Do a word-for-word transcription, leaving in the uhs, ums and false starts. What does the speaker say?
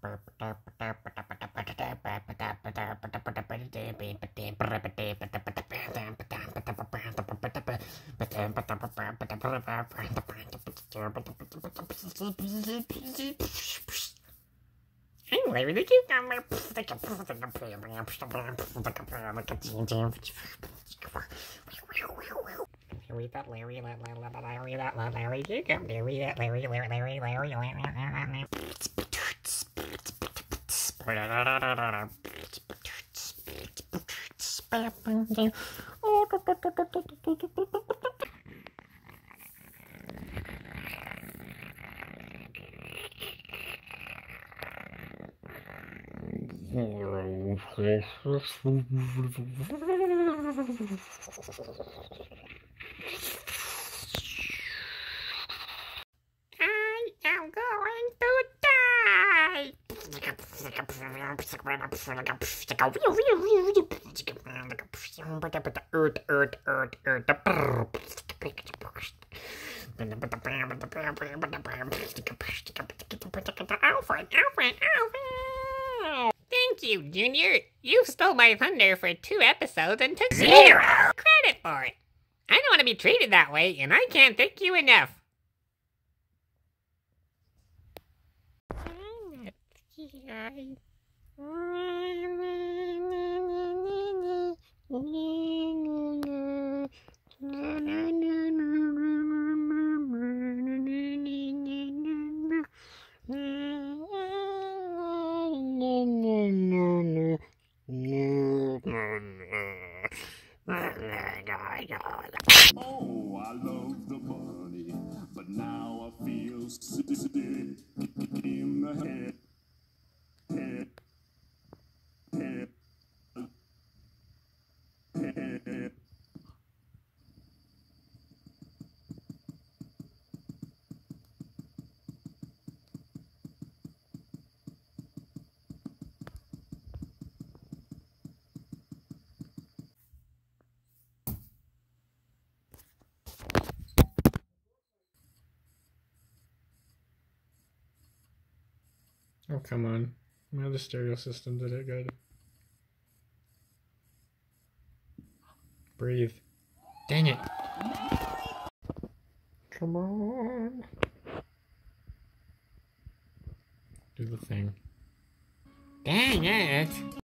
Larry the cucumber. Larry that Larry, Larry that Larry that Larry cucumber. Larry that Larry, Larry, Larry, Larry, Larry. I'm going to die. Earth, earth, earth, earth. Alfred, Alfred, Alfred. Thank you, Junior. You stole my thunder for two episodes and took zero credit for it. I don't want to be treated that way, and I can't thank you enough. Oh, I love the money, but now I feel sick in the head, head, head, head. Oh, come on. My other stereo system did it good. Breathe. Dang it. Come on. Do the thing. Dang it.